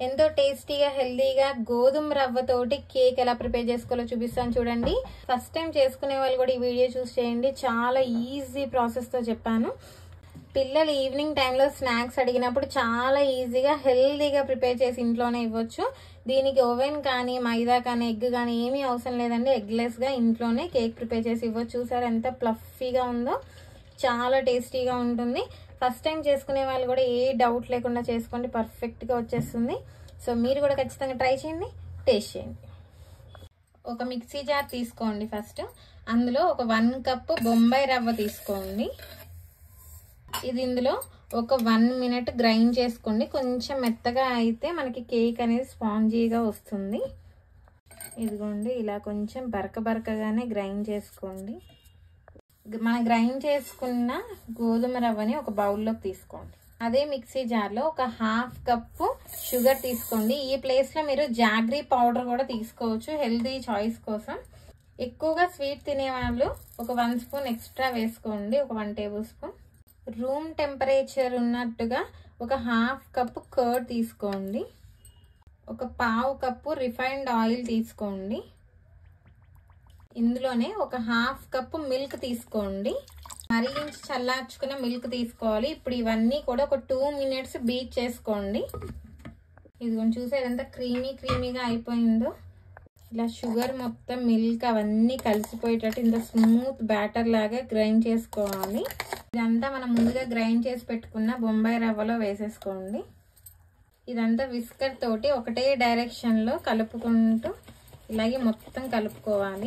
ఎంతో టేస్టీగా హెల్దీగా గోధుమ రవ్వతోటి కేక్ ఎలా ప్రిపేర్ చేసుకోవాలో చూపిస్తాను చూడండి. ఫస్ట్ టైం చేసుకునే వాళ్ళు కూడా ఈ వీడియో చూసి చేయండి. చాలా ఈజీ ప్రాసెస్తో చెప్పాను. పిల్లలు ఈవినింగ్ టైంలో స్నాక్స్ అడిగినప్పుడు చాలా ఈజీగా హెల్దీగా ప్రిపేర్ చేసి ఇంట్లోనే ఇవ్వచ్చు. దీనికి ఓవెన్ కానీ మైదా కానీ ఎగ్ కానీ ఏమీ అవసరం లేదండి. ఎగ్లెస్గా ఇంట్లోనే కేక్ ప్రిపేర్ చేసి ఇవ్వచ్చు. చూసారు ఎంత ఫ్లఫీగా ఉందో, చాలా టేస్టీగా ఉంటుంది. ఫస్ట్ టైం చేసుకునే వాళ్ళు కూడా ఏ డౌట్ లేకుండా చేసుకోండి, పర్ఫెక్ట్గా వచ్చేస్తుంది. సో మీరు కూడా ఖచ్చితంగా ట్రై చేయండి, టేస్ట్ చేయండి. ఒక మిక్సీ జార్ తీసుకోండి. ఫస్ట్ అందులో ఒక 1 కప్పు బొంబాయి రవ్వ తీసుకోండి. ఇది ఇందులో ఒక 1 మినిట్ గ్రైండ్ చేసుకోండి. కొంచెం మెత్తగా అయితే మనకి కేక్ అనేది స్పాంజీగా వస్తుంది. ఇదిగోండి ఇలా కొంచెం బరకగానే గ్రైండ్ చేసుకోండి. మనం గ్రైండ్ చేసుకున్న గోధుమ రవ్వని ఒక బౌల్లోకి తీసుకోండి. అదే మిక్సీ జార్లో ఒక 1/2 కప్పు షుగర్ తీసుకోండి. ఈ ప్లేస్లో మీరు జాగ్రీ పౌడర్ కూడా తీసుకోవచ్చు, హెల్దీ చాయిస్ కోసం. ఎక్కువగా స్వీట్ తినేవాళ్ళు ఒక 1 స్పూన్ ఎక్స్ట్రా వేసుకోండి, ఒక 1 టేబుల్ స్పూన్. రూమ్ టెంపరేచర్ ఉన్నట్టుగా ఒక 1/2 కప్పు కర్డ్ తీసుకోండి. ఒక 1/2 కప్పు రిఫైన్డ్ ఆయిల్ తీసుకోండి. ఇందులోనే ఒక 1/2 కప్పు మిల్క్ తీసుకోండి. మరిగించి చల్లార్చుకున్న మిల్క్ తీసుకోవాలి. ఇప్పుడు ఇవన్నీ కూడా ఒక 2 మినిట్స్ బీట్ చేసుకోండి. ఇదిగోండి చూసారు ఎంత క్రీమీగా అయిపోయిందో. ఇలా షుగర్ మొత్తం మిల్క్ అవన్నీ కలిసిపోయేటట్టు ఇంత స్మూత్ బ్యాటర్ లాగా గ్రైండ్ చేసుకోవాలి. ఇదంతా మనం ముందుగా గ్రైండ్ చేసి పెట్టుకున్న బొంబాయి రవ్వలో వేసేసుకోండి. ఇదంతా విస్కర్ తోటి ఒకటే డైరెక్షన్లో కలుపుకుంటూ ఇలాగే మొత్తం కలుపుకోవాలి.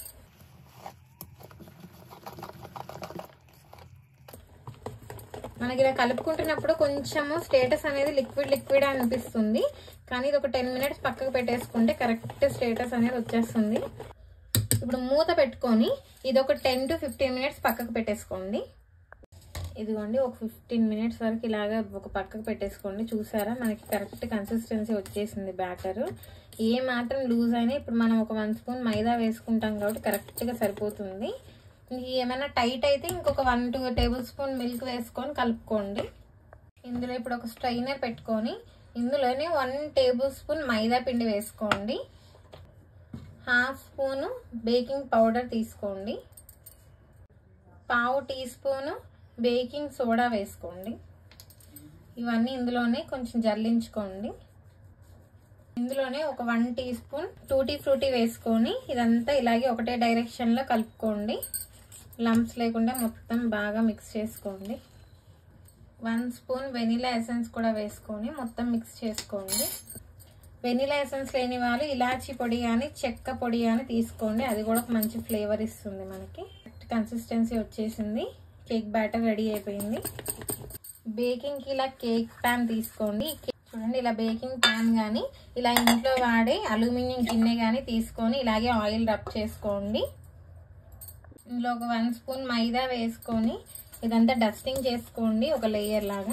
మనకి ఇలా కలుపుకుంటున్నప్పుడు కొంచెము స్టేటస్ అనేది లిక్విడ్ అనిపిస్తుంది, కానీ ఇది ఒక 10 మినిట్స్ పక్కకు పెట్టేసుకుంటే కరెక్ట్ స్టేటస్ అనేది వచ్చేస్తుంది. ఇప్పుడు మూత పెట్టుకొని ఇది ఒక 10 to 15 మినిట్స్ పక్కకు పెట్టేసుకోండి. ఇదిగోండి ఒక 15 మినిట్స్ వరకు ఇలాగా ఒక పక్కకు పెట్టేసుకోండి. చూసారా మనకి కరెక్ట్ కన్సిస్టెన్సీ వచ్చేసింది బ్యాటర్. ఏ మాత్రం లూజ్ అయినా ఇప్పుడు మనం ఒక 1 స్పూన్ మైదా వేసుకుంటాం కాబట్టి కరెక్ట్గా సరిపోతుంది. ఏమైనా టైట్ అయితే ఇంకొక 1-2 టేబుల్ స్పూన్ మిల్క్ వేసుకొని కలుపుకోండి. ఇందులో ఇప్పుడు ఒక స్ట్రైనర్ పెట్టుకొని ఇందులోనే 1 టేబుల్ స్పూన్ మైదా పిండి వేసుకోండి. 1/2 స్పూను బేకింగ్ పౌడర్ తీసుకోండి. 1/2 టీ స్పూను బేకింగ్ సోడా వేసుకోండి. ఇవన్నీ ఇందులోనే కొంచెం జల్లించుకోండి. ఇందులోనే ఒక 1 టీ స్పూన్ టూటీ ఫ్రూటీ వేసుకొని ఇదంతా ఇలాగే ఒకటే డైరెక్షన్లో కలుపుకోండి. లంప్స్ లేకుండా మొత్తం బాగా మిక్స్ చేసుకోండి. 1 స్పూన్ వెనిలా ఎసెన్స్ కూడా వేసుకొని మొత్తం మిక్స్ చేసుకోండి. వెనిలా ఎసెన్స్ లేని వాళ్ళు ఇలాచీ పొడి కానీ చెక్క పొడి కానీ తీసుకోండి, అది కూడా ఒక మంచి ఫ్లేవర్ ఇస్తుంది మనకి. కన్సిస్టెన్సీ వచ్చేసింది. కేక్ బ్యాటర్ రెడీ అయిపోయింది. బేకింగ్కి ఇలా కేక్ ప్యాన్ తీసుకోండి. చూడండి ఇలా బేకింగ్ ప్యాన్ కానీ ఇలా ఇంట్లో వాడే అల్యూమినియం గిన్నె కానీ తీసుకొని ఇలాగే ఆయిల్ రబ్ చేసుకోండి. ఇందులో ఒక 1 స్పూన్ మైదా వేసుకొని ఇదంతా డస్టింగ్ చేసుకోండి ఒక లేయర్ లాగా.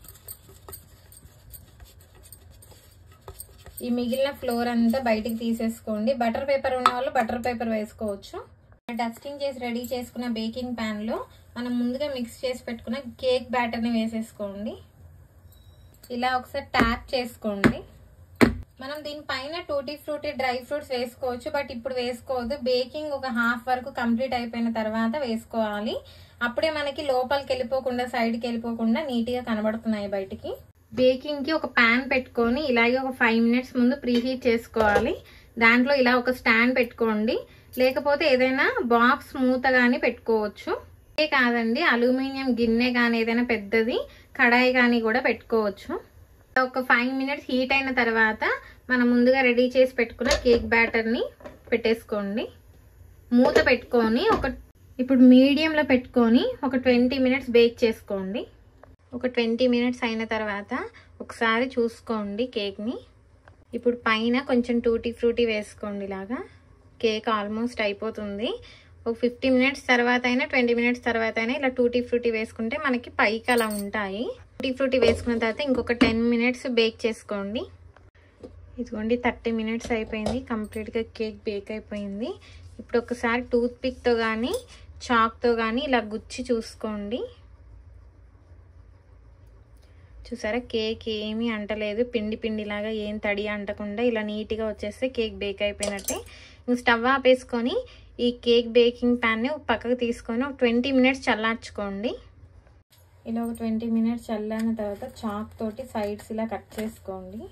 ఈ మిగిలిన ఫ్లోర్ అంతా బయటికి తీసేసుకోండి. బటర్ పేపర్ ఉన్న వాళ్ళు బటర్ పేపర్ వేసుకోవచ్చు. డస్టింగ్ చేసి రెడీ చేసుకున్న బేకింగ్ ప్యాన్లో మనం ముందుగా మిక్స్ చేసి పెట్టుకున్న కేక్ బ్యాటర్ని వేసేసుకోండి. ఇలా ఒకసారి ట్యాప్ చేసుకోండి. మనం దీనిపైన టూటీ ఫ్రూటీ డ్రై ఫ్రూట్స్ వేసుకోవచ్చు, బట్ ఇప్పుడు వేసుకోవద్దు. బేకింగ్ ఒక 1/2 వరకు కంప్లీట్ అయిపోయిన తర్వాత వేసుకోవాలి. అప్పుడే మనకి లోపలికి వెళ్ళిపోకుండా సైడ్కి వెళ్ళిపోకుండా నీట్గా కనబడుతున్నాయి బయటికి. బేకింగ్కి ఒక ప్యాన్ పెట్టుకొని ఇలాగే ఒక 5 మినిట్స్ ముందు ప్రీహీట్ చేసుకోవాలి. దాంట్లో ఇలా ఒక స్టాండ్ పెట్టుకోండి, లేకపోతే ఏదైనా బాక్స్ మూత కానీ పెట్టుకోవచ్చు. ఇదే కాదండి, అల్యూమినియం గిన్నె కానీ ఏదైనా పెద్దది కడాయి కానీ కూడా పెట్టుకోవచ్చు. ఒక 5 మినిట్స్ హీట్ అయిన తర్వాత మనం ముందుగా రెడీ చేసి పెట్టుకున్న కేక్ బ్యాటర్ని పెట్టేసుకోండి. మూత పెట్టుకొని ఇప్పుడు మీడియంలో పెట్టుకొని ఒక 20 మినిట్స్ బేక్ చేసుకోండి. ఒక 20 మినిట్స్ అయిన తర్వాత ఒకసారి చూసుకోండి కేక్ని. ఇప్పుడు పైన కొంచెం టూటీ ఫ్రూటీ వేసుకోండి. ఇలాగా కేక్ ఆల్మోస్ట్ అయిపోతుంది. ఒక 15 మినిట్స్ తర్వాత అయినా 20 మినిట్స్ తర్వాత అయినా ఇలా టూటీ ఫ్రూటీ వేసుకుంటే మనకి పైకి అలా ఉంటాయి. టూటీ ఫ్రూటీ వేసుకున్న తర్వాత ఇంకొక 10 మినిట్స్ బేక్ చేసుకోండి. ఇదిగోండి 30 మినిట్స్ అయిపోయింది. కంప్లీట్గా కేక్ బేక్ అయిపోయింది. ఇప్పుడు ఒకసారి టూత్ పిక్తో కానీ చాక్తో కానీ ఇలా గుచ్చి చూసుకోండి. చూసారా కేక్ ఏమీ అంటలేదు, పిండి పిండిలాగా ఏం తడి అంటకుండా ఇలా నీట్గా వచ్చేస్తే కేక్ బేక్ అయిపోయినట్టే. స్టవ్ ఆపేసుకొని ఈ కేక్ బేకింగ్ ప్యాన్ని పక్కకు తీసుకొని ఒక 20 మినిట్స్ చల్లార్చుకోండి. ఇలా ఒక 20 మినిట్స్ చల్లారిన తర్వాత చాక్ తోటి సైడ్స్ ఇలా కట్ చేసుకోండి.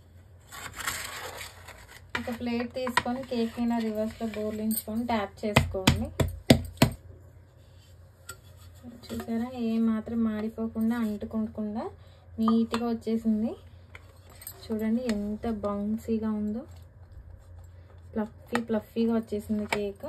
ఒక ప్లేట్ తీసుకొని కేక్ ఇలా రివర్స్లో బోర్లించుకొని ట్యాప్ చేసుకోండి. చూసారా ఏ మాత్రం మాడిపోకుండా అంటుకోకుండా నీట్గా వచ్చేసింది. చూడండి ఎంత బౌన్సీగా ఉందో, ఫ్లఫీగా వచ్చేసింది కేక్.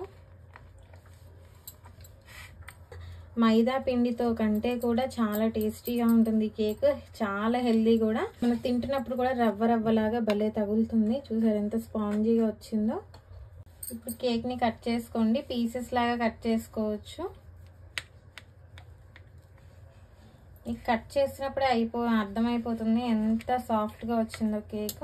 మైదా పిండితో కంటే కూడా చాలా టేస్టీగా ఉంటుంది కేక్, చాలా హెల్దీ కూడా. మనం తింటున్నప్పుడు కూడా రవ్వలాగా భలే తగులుతుంది. చూసారు ఎంత స్పాంజీగా వచ్చిందో. ఇప్పుడు కేక్ని కట్ చేసుకోండి, పీసెస్ లాగా కట్ చేసుకోవచ్చు. కట్ చేసినప్పుడే అర్థమైపోతుంది ఎంత సాఫ్ట్గా వచ్చిందో కేక్.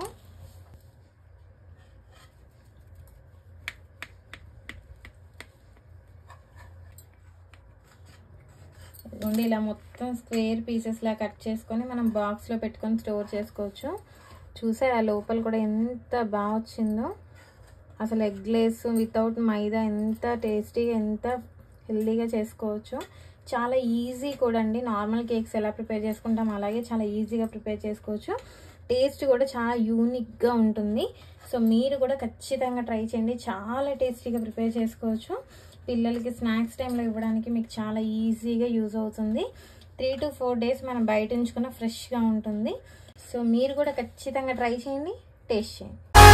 ఇదిగోండి ఇలా మొత్తం స్క్వేర్ పీసెస్ లా కట్ చేసుకొని మనం బాక్స్లో పెట్టుకొని స్టోర్ చేసుకోవచ్చు. చూసారా లోపల కూడా ఎంత బాగా వచ్చిందో. అసలు ఎగ్లెస్ వితౌట్ మైదా ఎంత టేస్టీగా ఎంత హెల్దీగా చేసుకోవచ్చు. చాలా ఈజీ కూడా అండి. నార్మల్ కేక్స్ ఎలా ప్రిపేర్ చేసుకుంటాం అలాగే చాలా ఈజీగా ప్రిపేర్ చేసుకోవచ్చు. టేస్ట్ కూడా చాలా యూనిక్గా ఉంటుంది. సో మీరు కూడా ఖచ్చితంగా ట్రై చేయండి, చాలా టేస్టీగా ప్రిపేర్ చేసుకోవచ్చు. పిల్లలకి స్నాక్స్ టైంలో ఇవ్వడానికి మీకు చాలా ఈజీగా యూజ్ అవుతుంది. 3 to 4 days మనం బయట ఉంచుకున్న ఫ్రెష్గా ఉంటుంది. సో మీరు కూడా ఖచ్చితంగా ట్రై చేయండి, టేస్ట్ చేయండి.